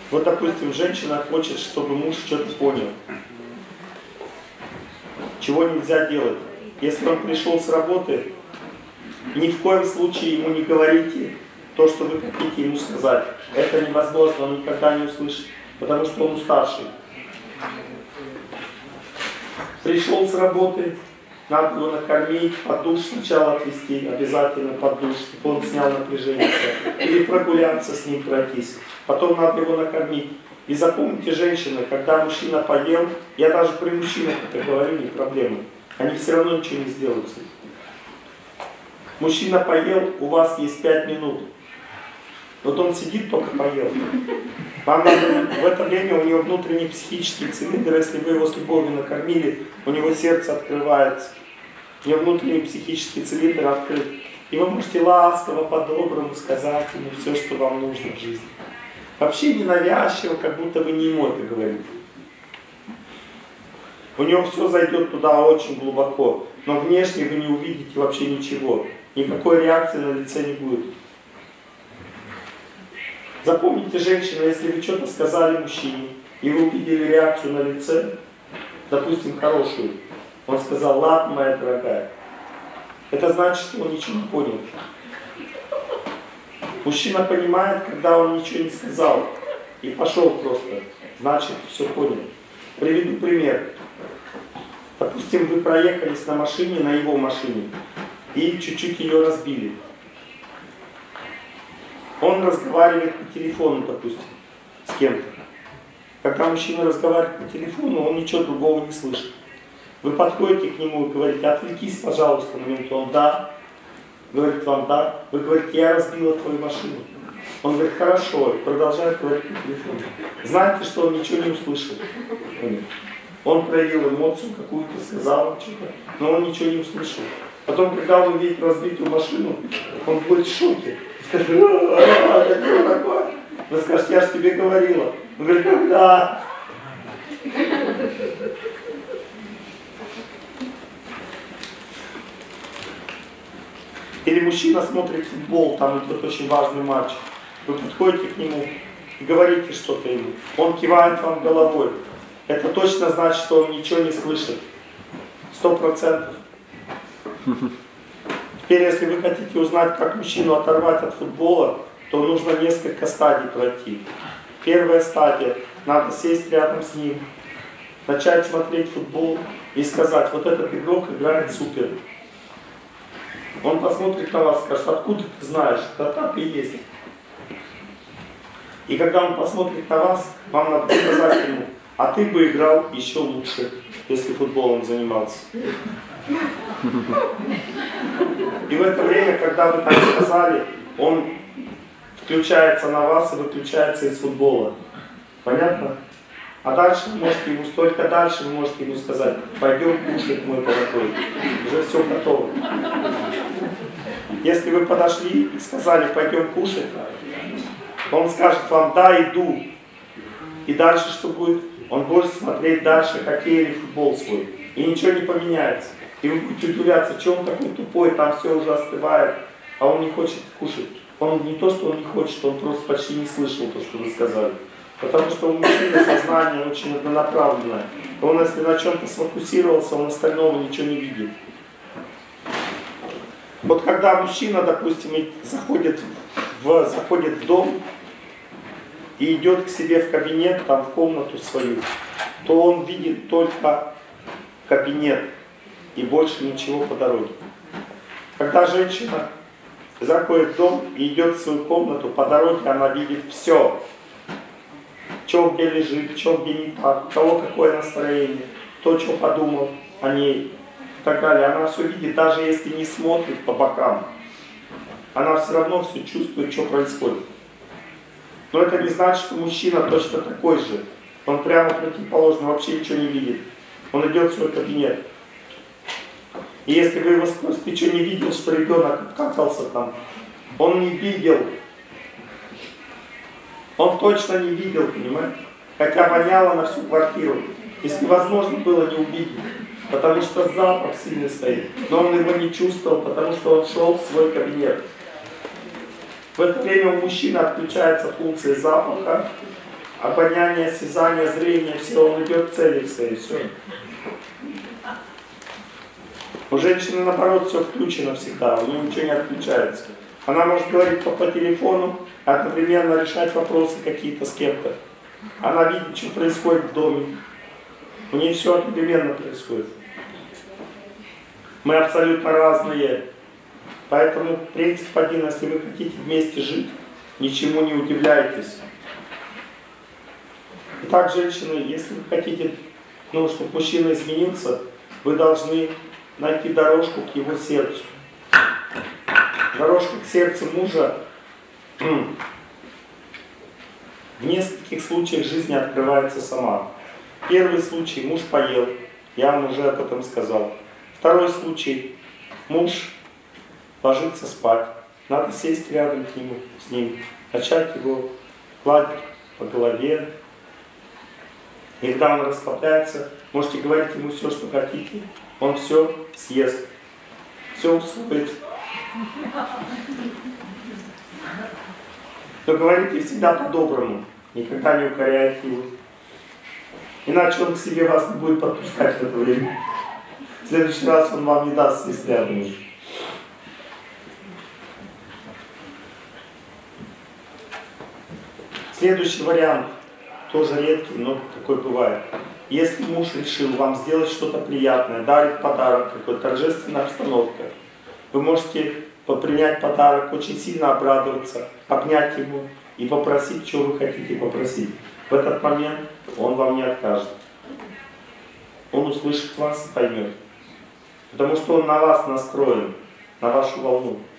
Вот, допустим, женщина хочет, чтобы муж что-то понял. Чего нельзя делать? Если он пришел с работы, ни в коем случае ему не говорите то, что вы хотите ему сказать. Это невозможно, он никогда не услышит, потому что он уставший. Пришел с работы, надо его накормить, под душ сначала отвезти, обязательно под душ, чтобы он снял напряжение. Или прогуляться с ним, пройтись. Потом надо его накормить. И запомните, женщины, когда мужчина поел, я даже при мужчинах это говорю, не проблема. Они все равно ничего не сделают. Мужчина поел, у вас есть 5 минут. Вот он сидит, только поел. Вам надо, в это время у него внутренний психический цилиндр, если вы его с любовью накормили, у него сердце открывается. У него внутренний психический цилиндр открыт. И вы можете ласково, по-доброму сказать ему все, что вам нужно в жизни. Вообще ненавязчиво, как будто вы не ему это говорите. У него все зайдет туда очень глубоко, но внешне вы не увидите вообще ничего. Никакой реакции на лице не будет. Запомните, женщина, если вы что-то сказали мужчине, и вы увидели реакцию на лице, допустим, хорошую, он сказал: ладно, моя дорогая. Это значит, что он ничего не понял. Мужчина понимает, когда он ничего не сказал и пошел просто, значит, все понял. Приведу пример. Допустим, вы проехались на машине, на его машине, и чуть-чуть ее разбили. Он разговаривает по телефону, допустим, с кем-то. Когда мужчина разговаривает по телефону, он ничего другого не слышит. Вы подходите к нему и говорите: отвлекись, пожалуйста, на минуту. Он: да. Говорит вам: да. Вы говорите: я разбила твою машину. Он говорит: хорошо. И продолжает говорить по телефону. Знаете, что он ничего не услышал. Он проявил эмоцию какую-то, сказал что-то, но он ничего не услышал. Потом, когда вы видите разбитую машину, он будет в шоке. Скажет: что такое? Вы скажете: я же тебе говорила. Он говорит: когда? Или мужчина смотрит футбол, там идет очень важный матч. Вы подходите к нему и говорите что-то ему. Он кивает вам головой. Это точно значит, что он ничего не слышит. 100%. Теперь, если вы хотите узнать, как мужчину оторвать от футбола, то нужно несколько стадий пройти. Первая стадия. Надо сесть рядом с ним, начать смотреть футбол и сказать: вот этот игрок играет супер. Он посмотрит на вас и скажет: откуда ты знаешь? Да так и есть. И когда он посмотрит на вас, вам надо сказать ему: а ты бы играл еще лучше, если футболом занимался. И в это время, когда вы так сказали, он включается на вас и выключается из футбола. Понятно? А дальше вы можете ему, только дальше вы можете ему сказать: пойдем кушать, мой дорогой. Уже все готово. Если вы подошли и сказали: пойдем кушать, он скажет вам: да, иду. И дальше что будет? Он будет смотреть дальше хоккей или футбол свой. И ничего не поменяется. И вы будете удивляться, что он такой тупой, там все уже остывает, а он не хочет кушать. Он не то, что он не хочет, он просто почти не слышал то, что вы сказали. Потому что у мужчины сознание очень однонаправленное. Он, если на чем-то сфокусировался, он остального ничего не видит. Вот когда мужчина, допустим, заходит в дом и идет к себе в кабинет, там, в комнату свою, то он видит только кабинет и больше ничего по дороге. Когда женщина заходит в дом и идет в свою комнату, по дороге она видит все. Что где лежит, что где не так, у кого какое настроение, кто что подумал о ней и так далее. Она все видит, даже если не смотрит по бокам. Она все равно все чувствует, что происходит. Но это не значит, что мужчина точно такой же. Он прямо противоположный, вообще ничего не видит. Он идет в свой кабинет. И если вы его спросите: ты что, не видел, что ребенок откатался там? Он не видел. Он точно не видел, понимаете? Хотя воняло на всю квартиру. Если возможно было не увидеть. Потому что запах сильный стоит. Но он его не чувствовал, потому что он шел в свой кабинет. В это время у мужчины отключается функция запаха, обоняние, осязание, зрение, все, он идет к цели своей, все. У женщины, наоборот, все включено всегда, у нее ничего не отключается. Она может говорить по телефону, одновременно решать вопросы какие-то с кем-то. Она видит, что происходит в доме. У нее все одновременно происходит. Мы абсолютно разные. Поэтому принцип один, если вы хотите вместе жить, ничему не удивляйтесь. Итак, женщины, если вы хотите, чтобы мужчина изменился, вы должны найти дорожку к его сердцу. Дорожка к сердцу мужа в нескольких случаях жизни открывается сама. Первый случай, муж поел, я вам уже об этом сказал. Второй случай, муж ложится спать. Надо сесть рядом с ним, начать его гладить по голове. И когда он расслабляется, можете говорить ему все, что хотите. Он все съест, все усвоит. Но говорите всегда по-доброму, никогда не укоряйте его. Иначе он к себе вас не будет подпускать в это время. В следующий раз он вам не даст сесть рядом уже. Следующий вариант, тоже редкий, но такой бывает. Если муж решил вам сделать что-то приятное, дарит подарок, какой-то торжественная обстановка, вы можете принять подарок, очень сильно обрадоваться, обнять его и попросить, что вы хотите попросить. В этот момент он вам не откажет. Он услышит вас и поймет. Потому что он на вас настроен, на вашу волну.